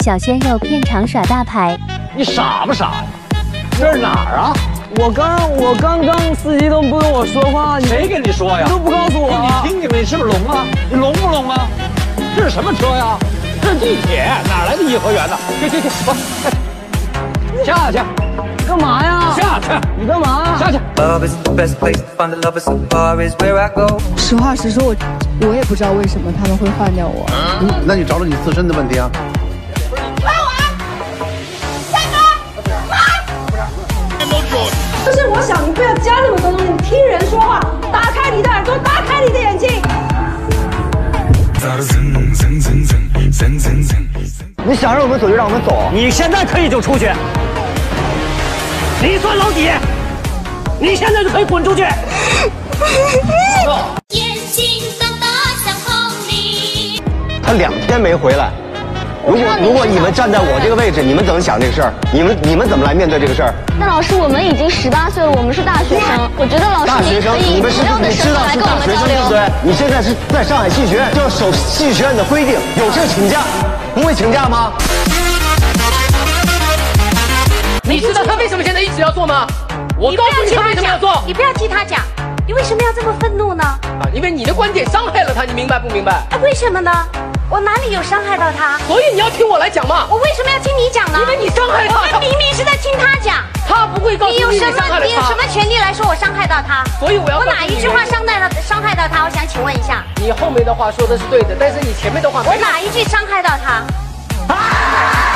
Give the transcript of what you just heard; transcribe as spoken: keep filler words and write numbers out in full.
小鲜肉片场耍大牌。 你傻不傻呀？这是哪儿啊？ 我刚我刚刚司机都不跟我说话， 谁跟你说呀？ 你都不告诉我、 啊。你听见没？你是不是聋啊？你聋不聋啊？这是什么车呀？这是地铁，哪来的颐和园呢？去去去，走，下去。 干嘛呀？ 下去！ 你干嘛？ 下去！ 实话实说，我我也不知道为什么他们会换掉我。 嗯，那你找找你自身的问题啊。 换我啊！三哥，来！就是我想你不要加那么多东西，你听人说话，打开你的耳朵，打开你的眼睛。 你想让我们走就让我们走， 你现在可以就出去。你算老几？你现在就可以滚出去！ 眼睛大大像红梨。 他两天没回来，如果如果你们站在我这个位置，你们怎么想这个事儿？你们你们怎么来面对这个事儿？ 那老师，我们已经十八岁了，我们是大学生，我觉得老师大学生，你们是你知道是大学生对不对？你现在是在上海戏剧院，就要守戏剧院的规定，有事请假，不会请假吗？ 你知道他为什么现在一直要做吗？我告诉你他为什么要做。 你不要替他讲，你为什么要这么愤怒呢？ 啊，因为你的观点伤害了他，你明白不明白？ 啊，为什么呢？我哪里有伤害到他？ 所以你要听我来讲嘛。 我为什么要听你讲呢？ 因为你伤害他。 我们明明是在听他讲。 他不会告诉你你有什么？你有什么权利来说我伤害到他？ 所以我要。 我哪一句话伤害到伤害到他？我想请问一下。 你后面的话说的是对的，但是你前面的话。 我哪一句伤害到他？啊